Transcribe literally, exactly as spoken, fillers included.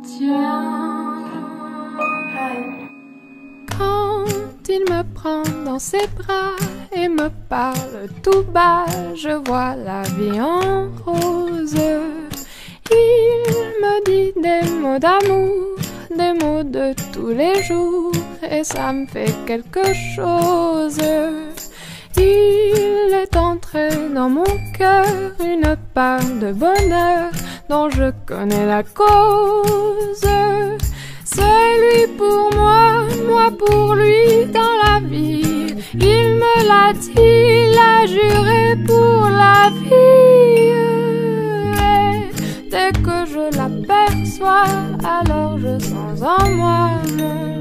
Tiens. Quand il me prend dans ses bras et me parle tout bas, je vois la vie en rose. Il me dit des mots d'amour, des mots de tous les jours, et ça me fait quelque chose. Il est entré dans mon cœur une part de bonheur dont je connais la cause. C'est lui pour moi, moi pour lui dans la vie. Il me l'a dit, l'a juré pour la vie. Et dès que je l'aperçois, alors je sens en moi mon